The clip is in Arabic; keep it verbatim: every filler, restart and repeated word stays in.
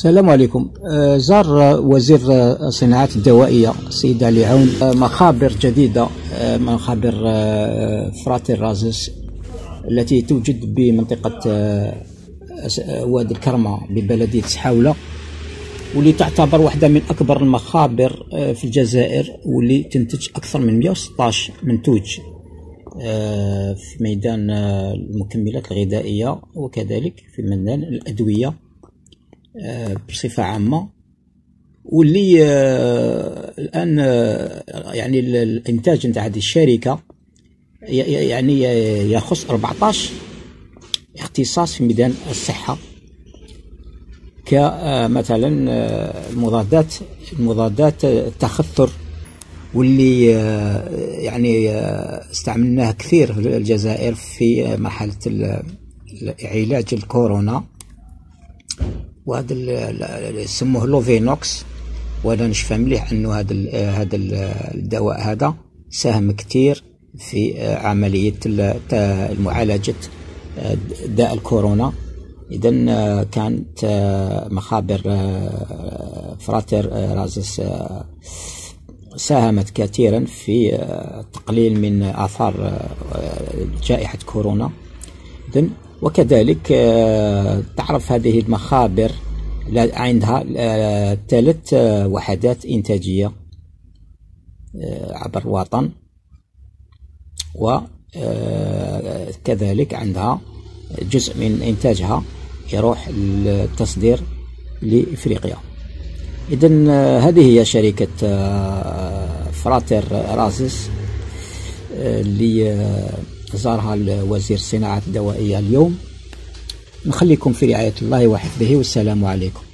السلام عليكم. زار وزير الصناعات الدوائية السيد علي عون مخابر جديدة، مخابر فراتير رازس التي توجد بمنطقة وادي الكرمة ببلدية سحاولة، واللي تعتبر واحدة من أكبر المخابر في الجزائر، واللي تنتج أكثر من مئة وستة عشر منتوج في ميدان المكملات الغذائية، وكذلك في ميدان الأدوية بصفة عامة. واللي الآن يعني الإنتاج نتاع هذه الشركة يعني يخص أربعة عشر اختصاص في ميدان الصحة، كمثلا المضادات المضادات التخثر، واللي يعني استعملناها كثير في الجزائر في مرحلة علاج الكورونا، وهذا يسموه لوفينوكس. وانا نشفى مليح انه هذا هذا الدواء هذا ساهم كثير في عملية معالجة داء الكورونا. إذن كانت مخابر فراتير رازس ساهمت كثيرا في التقليل من آثار جائحة كورونا. إذن وكذلك تعرف هذه المخابر عندها ثلاث وحدات إنتاجية عبر الوطن، وكذلك عندها جزء من إنتاجها يروح للتصدير لإفريقيا. إذن هذه هي شركة فراتير رازس اللي زارها الوزير الصناعة الدوائية اليوم. نخليكم في رعاية الله وحفظه، والسلام عليكم.